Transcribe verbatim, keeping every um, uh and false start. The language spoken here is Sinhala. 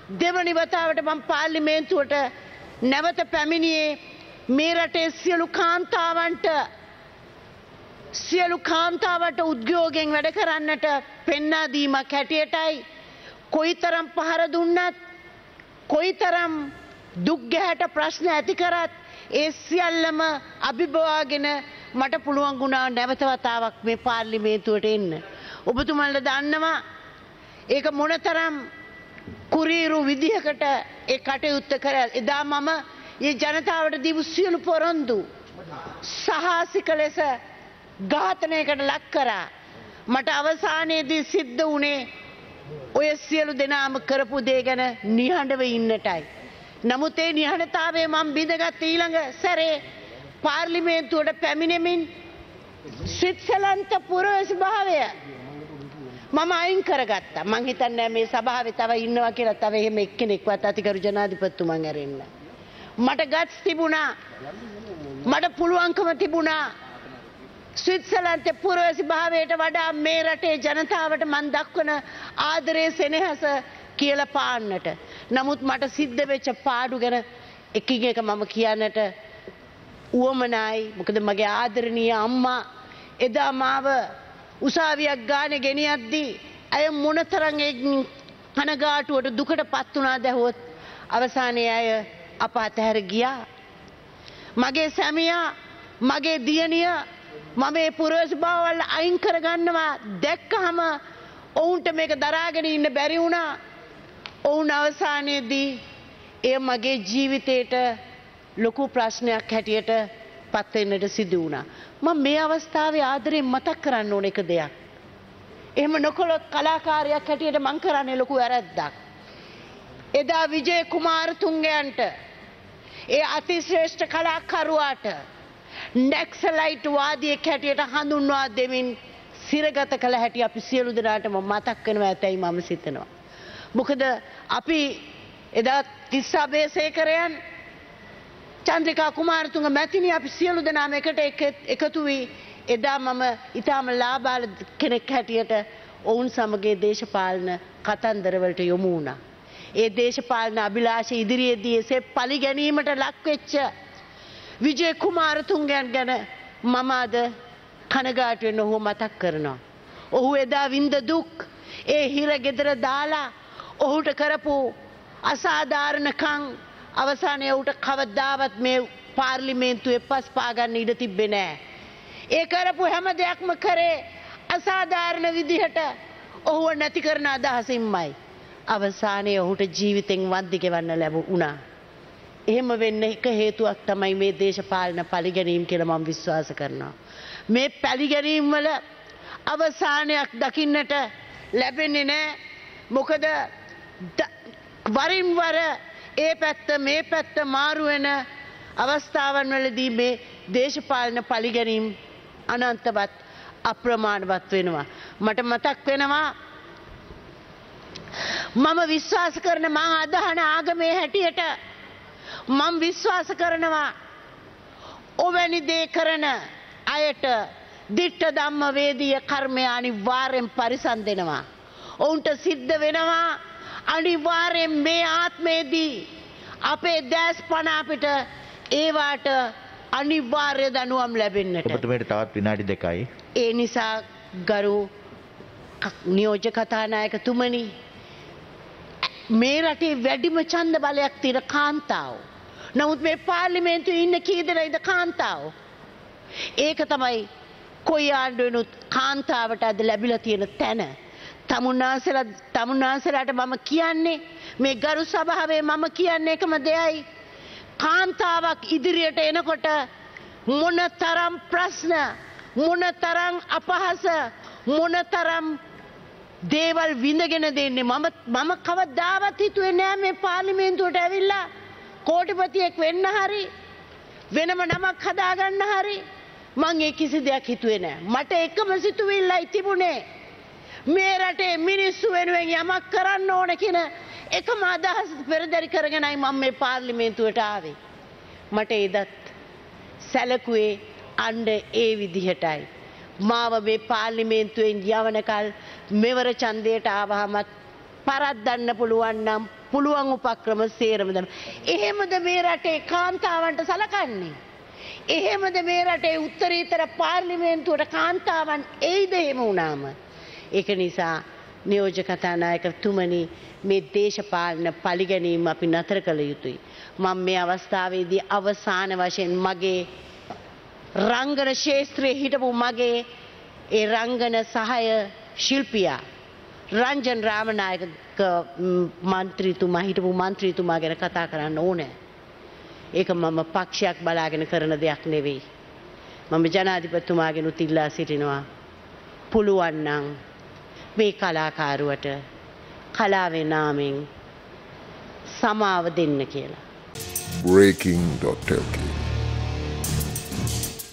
දෙවනි වතාවට මම පාර්ලිමේන්තුවට නැවත පැමිණියේ මේ රටේ සියලු කාන්තාවන්ට සියලු කාන්තාවට උද්‍යෝගයෙන් වැඩ කරන්නට පෙන්වා දීමක් හැටියටයි. කොයිතරම් පහර දුන්නත් කොයිතරම් දුක් ගැහැට ප්‍රශ්න ඇති කරත් ඒ සියල්ලම අභිබවාගෙන මට පුළුවන් වුණා නැවත වතාවක් මේ පාර්ලිමේන්තුවට එන්න. ඔබතුමන්ලා දන්නවා ඒක මොනතරම් කුරීරු විදිහකට ඒ කටයුත්ත කරා. එදා මම මේ ජනතාවට දීපු සියලු පොරොන්දු සාහසික ලෙස ඝාතනයකට ලක් කරා. මට අවසානයේදී සිද්ධ වුණේ ඔය සියලු දෙනාම කරපු දේ ගැන නිහඬව ඉන්නටයි. නමුත් ඒ නිහඬතාවය මම බිඳගත් ඊළඟ සැරේ පාර්ලිමේන්තුවට පැමිණෙමින් ස්විට්සර්ලන්ත පුරවැසි භාවය මම අයින් කරගත්තා. මං හිතන්නේ මේ සභාවේ තව ඉන්නවා කියලා තව එහෙම එක්කෙනෙක්වත් අතිගරු ජනාධිපතිතුමන් ඇරෙන්න. මට ගට්ස් තිබුණා. මට පුළුවන්කම තිබුණා ස්විට්සර්ලන්තේ පුරවැසි භාවයට වඩා මේ රටේ ජනතාවට මන් දක්වන ආදරයේ සෙනෙහස කියලා පාන්නට. නමුත් මට සිද්ධ වෙච්ච පාඩු ගැන එකින් එක මම කියන්නට උවමනයි. මොකද මගේ ආදරණීය අම්මා එදා මාව උසාවියක් ගානේ ගෙනියද්දී අය මොනතරම් ඒ කනගාටුවට දුකට පත් වුණාද ඇහුවොත් අවසානයේ අය අප අතහැර ගියා. මගේ සැමියා මගේ දියණිය මම මේ පුරවැසි භාවවල අයින් කරගන්නවා දැක්කහම ඔවුන්ට මේක දරාගෙන ඉන්න බැරි වුණා. ඔවුන් අවසානයේදී එය මගේ ජීවිතේට ලොකු ප්‍රශ්නයක් හැටියට පත් වෙන්නට සිදු වුණා. මම මේ අවස්ථාවේ ආදරෙන් මතක් කරන්න ඕන එක දෙයක්. එහෙම නොකළොත් කලාකාරයෙක් හැටියට මං කරන්නේ ලොකු වැරැද්දක්. එදා විජේ කුමාරතුංගයන්ට ඒ අතිශ්‍රේෂ්ඨ කලාකරුවාට නැක්සලයිට් වාදියෙක් හැටියට හඳුන්වා දෙමින් සිරගත කළ හැටි අපි සියලු දෙනාටම මතක් වෙනවා ඇතැයි මම සිතනවා. මොකද අපි එදා තිස්ස අබේසේකරයන් චන්ද්‍රිකා කුමාරතුංග මැතිණිය අපි සියලු දෙනාම එකට එකතු වී එදා මම ඊටම ලාබාල කෙනෙක් හැටියට ඔවුන් සමග දේශපාලන කතන්දරවලට යොමු වුණා. ඒ දේශපාලන අභිලාෂ ඉදිරියේදී එසේ පලි ගැනීමට ලක් වෙච්ච විජේ කුමාරතුංගයන් ගැන මම අද කනගාටුවෙන් ඔහුව මතක් කරනවා. ඔහු එදා විඳ දුක් ඒ හිර ගෙදර දාලා ඔහුට කරපු අසාධාරණකම් අවසානයේ ඔහුට කවදාවත් මේ පාර්ලිමේන්තුවේ පස් පාගන්න ඉඩ තිබ්බේ නෑ. ඒ කරපු හැම දෙයක්ම කරේ අසාධාරණ විදිහට ඔහුව නැති කරන අදහසින්මයි. අවසානයේ ඔහුට ජීවිතෙන් වන්දි ගෙවන්න ලැබුණා. එහෙම වෙන්න එක හේතුවක් තමයි මේ දේශපාලන පරිගැනීම් කියලා මම විශ්වාස කරනවා. මේ පරිගැනීම් වල අවසානයක් දකින්නට ලැබෙන්නේ නැහැ. මොකද වරින් වර ඒ පැත්ත මේ පැත්ත මාරු වෙන අවස්ථාවන් වලදී මේ දේශපාලන පරිගැනීම් අනන්තවත් අප්‍රමාණවත් වෙනවා. මට මතක් වෙනවා මම විශ්වාස කරන මම අදහන ආගමේ හැටියට මම විශ්වාස කරනවා ඔවැනි දේ කරන අයට දිට්ඨ ධම්ම වේදීය කර්මය අනිවාර්යෙන් පරිසම් දෙනවා. ඔවුන්ට සිද්ධ වෙනවා අනිවාර්යෙන් මේ ආත්මයේදී අපේ දැස් පණ අපිට ඒවාට අනිවාර්ය දනුවම් ලැබෙන්නට. ඔබතුමීට තවත් විනාඩි දෙකයි. ඒ නිසා ගරු නියෝජ්‍ය කතානායකතුමනි මේ රටේ වැඩිම ඡන්ද බලයක් තියෙන කාන්තාවෝ. නමුත් මේ පාර්ලිමේන්තුවේ ඉන්න කී දෙනෙක්ද කාන්තාවෝ? ඒක තමයි කොයි ආණ්ඩුවෙනුත් කාන්තාවට අද ලැබිලා තියෙන තැන. තමුන්නාසලා තමුන්නාසලාට මම කියන්නේ මේ ගරු සභාවේ මම කියන්නේ එකම දෙයයි. කාන්තාවක් ඉදිරියට එනකොට මොනතරම් ප්‍රශ්න මොනතරම් අපහාස මොනතරම් දේවල් විඳගෙන දෙන්නේ. මම මම කවදාවත් හිතුවේ නෑ මේ පාර්ලිමේන්තුවට ඇවිල්ලා කෝටිපතියෙක් වෙන්න හරි වෙනම නමක් හදාගන්න හරි මං ඒ කිසි දෙයක් හිතුවේ නෑ. මට එකම සිතුවිල්ලයි තිබුණේ මේ රටේ මිනිස්සු වෙනුවෙන් යමක් කරන්න ඕන කියන එකම අදහස පෙරදරි කරගෙනයි මම මේ පාර්ලිමේන්තුවට ආවේ. මට එදත් සැලකුවේ අන්න ඒ විදිහටයි. මාව මේ පාර්ලිමේන්තුවෙන් යවනකල් මෙවර ඡන්දයට ආවහමත් පරද්දන්න පුළුවන් නම් පුළුවන් උපක්‍රම සේරම දම. එහෙමද මේ රටේ කාන්තාවන්ට සලකන්නේ? එහෙමද මේ රටේ උත්තරීතර පාර්ලිමේන්තුවට කාන්තාවන් එයිද එහෙම වුණාම? ඒක නිසා නියෝජ්‍ය කතානායකතුමනි මේ දේශපාලන පරිගැනීම අපි නතර කළ යුතුයි. මම මේ අවස්ථාවේදී අවසාන වශයෙන් මගේ රංගන ශාස්ත්‍රයේ හිටපු මගේ ඒ රංගන සහාය ශිල්පියා රංජන් රාමනායක මන්ත්‍රීතුමා හිටපු මන්ත්‍රීතුමා ගැන කතා කරන්න ඕනේ. ඒක මම පක්ෂයක් බලාගෙන කරන දෙයක් නෙවෙයි. මම ජනාධිපතිතුමාගෙන් උතිල්ලා සිටිනවා පුළුවන් නම් මේ කලාකාරුවට කලාවේ නාමයෙන් සමාව දෙන්න කියලා. breaking dot l k